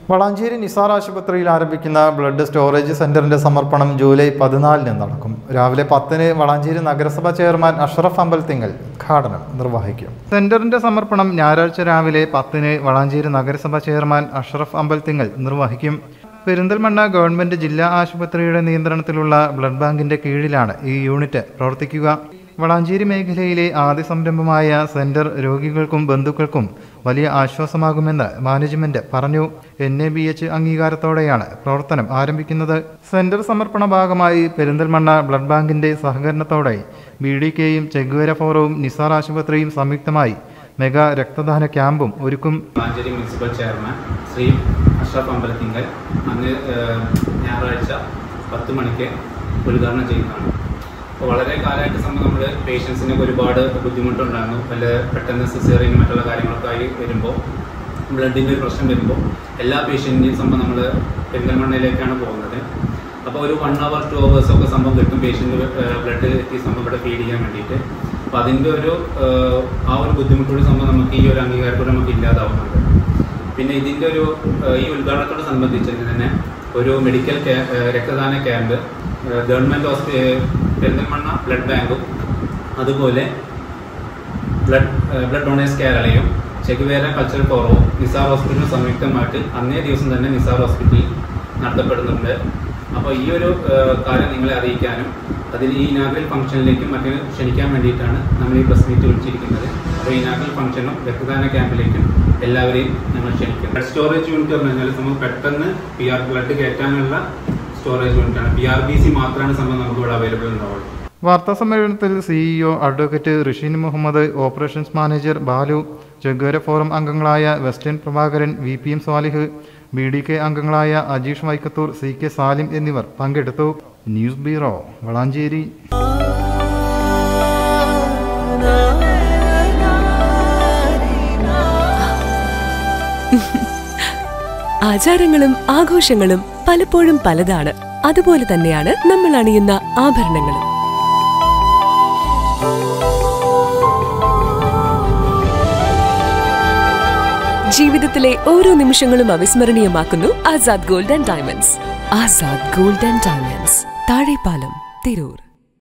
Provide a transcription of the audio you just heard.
വളാഞ്ചേരി നിസാർ ആശുപത്രിയിൽ ആരംഭിക്കുന്ന blood storage സെന്ററിന്റെ സമർപ്പണം ജൂലൈ 14 നടക്കും. രാവിലെ 10 വളാഞ്ചേരി നഗരസഭാ ചെയർമാൻ അഷ്റഫ് അമ്പലത്തിങ്ങൽ ഉദ്ഘാടനം നിർവഹിക്കും. സെന്ററിന്റെ സമർപ്പണം ഞായറാഴ്ച രാവിലെ 10 വളാഞ്ചേരി നഗരസഭാ ചെയർമാൻ അഷ്റഫ് അമ്പലത്തിങ്ങൽ നിർവഹിക്കും. പെരിന്തൽമണ്ണ ഗവൺമെന്റ് ജില്ലാ ആശുപത്രിയുടെ നിയന്ത്രണത്തിലുള്ള ബ്ലഡ് ബാങ്കിന്റെ കീഴിലാണ് ഈ യൂണിറ്റ് പ്രവർത്തിക്കുക. വളാഞ്ചേരി മേഖലയിലെ ആദ്യ സംരംഭമായ സെന്റർ രോഗികൾക്കും ബന്ധുക്കൾക്കും വലിയ ആശ്വാസമാകുമെന്ന് മാനേജ്മെന്റ് പറഞ്ഞു. NABH അംഗീകാരത്തോടെയാണ് പ്രവർത്തനം ആരംഭിക്കുന്നത്. സെന്റർ സമർപ്പണ ഭാഗമായി പെരിന്തൽമണ്ണ ബ്ലഡ് ബാങ്കിന്റെ സഹകരണത്തോടെ BDKയും ചെഗുവേര ഫോറവും നിസാർ ആശുപത്രിയും സംയുക്തമായി മെഗാ രക്തദാന ക്യാമ്പും ഒരുക്കും. വളാഞ്ചേരി മുനിസിപ്പൽ ചെയർമാൻ ശ്രീ അഷ്റഫ് അമ്പലത്തിങ്കൽ അന്ന് ഞായറാഴ്ച 10 മണിക്ക് ഉദ്ഘാടനം ചെയ്യുന്നതാണ്. അപ്പോൾ വളരെ കാലമായിട്ട് നമ്മൾ പേഷ്യൻസിന് ഒരുപാട് ബുദ്ധിമുട്ടുണ്ടായിരുന്നു. പെട്ടെന്ന് സിസേറിയനും മറ്റുള്ള കാര്യങ്ങളൊക്കെ ആയി വരുമ്പോൾ ബ്ലഡിൻ്റെ ഒരു പ്രശ്നം വരുമ്പോൾ എല്ലാ പേഷ്യൻറ്റിനും നമ്മൾ പെരിന്തൽമണ്ണയിലേക്കാണ് പോകുന്നത്. അപ്പോൾ ഒരു 1 hour 2 hours ഒക്കെ കിട്ടും പേഷ്യൻ്റ് ബ്ലഡ് എത്തി ഇവിടെ ഫീഡ് ചെയ്യാൻ വേണ്ടിയിട്ട്. അപ്പോൾ അതിൻ്റെ ആ ഒരു ബുദ്ധിമുട്ടുള്ള നമുക്ക് ഈ ഒരു അംഗീകാരത്തോടെ നമുക്ക് ഇല്ലാതാവുന്നുണ്ട്. പിന്നെ ഇതിൻ്റെ ഈ ഉദ്ഘാടനത്തോട് സംബന്ധിച്ചതിന് തന്നെ ഒരു മെഡിക്കൽ രക്തദാന ക്യാമ്പ് ഗവൺമെൻറ് പെരിന്തൽമണ്ണ ബ്ലഡ് ബാങ്കും അതുപോലെ ബ്ലഡ് ഡൊണേഴ്സ് കേരളയും ചെഗുവേര കൾച്ചറൽ ഫോറവും നിസാർ ഹോസ്പിറ്റലും സംയുക്തമായിട്ട് അന്നേ ദിവസം തന്നെ നിസാർ ഹോസ്പിറ്റലിൽ നടത്തപ്പെടുന്നുണ്ട്. അപ്പോൾ ഈ ഒരു കാര്യം നിങ്ങളെ അറിയിക്കാനും അതിൽ ഈ ഇനാഗ്രൽ ഫംഗ്ഷനിലേക്കും മറ്റും ക്ഷണിക്കാൻ വേണ്ടിയിട്ടാണ് നമ്മൾ ഈ പ്രസ് മീറ്റ് വിളിച്ചിരിക്കുന്നത്. അപ്പോൾ ഇനാഗ്രൽ ഫംഗ്ഷനും രക്തദാന ക്യാമ്പിലേക്കും എല്ലാവരെയും ഞങ്ങൾ ക്ഷണിക്കും. ബ്ലഡ് സ്റ്റോറേജ് യൂണിറ്റ് എന്ന് പറഞ്ഞാൽ നമുക്ക് പെട്ടെന്ന് ബ്ലഡ് കയറ്റാനുള്ള സ്റ്റോറേജ് യൂണിറ്റാണ്. PRBC മാത്രമാണ് നമുക്ക് ഇവിടെ അവൈലബിൾ ഉണ്ടാവുള്ളൂ. വാർത്താ സമ്മേളനത്തിൽ CEO advocate Rishin Muhammad, operations manager Balu, Che Guevara forum അംഗങ്ങളായ western Prabhakaran, VPM Swalih, BDK അംഗങ്ങളായ അജീഷ് വൈക്കത്തൂർ, CK സാലിം എന്നിവർ പങ്കെടുത്തു. News bureau, Valanchery. ആചാരങ്ങളും ആഘോഷങ്ങളും പലപ്പോഴും പലതാണ്. അതുപോലെ തന്നെയാണ് നമ്മൾ അണിയുന്ന ആഭരണങ്ങളും. ജീവിതത്തിലെ ഓരോ നിമിഷങ്ങളും അവിസ്മരണീയമാക്കുന്നു Azad gold and diamonds. Azad gold and diamonds, Thazhepalam, Tirur.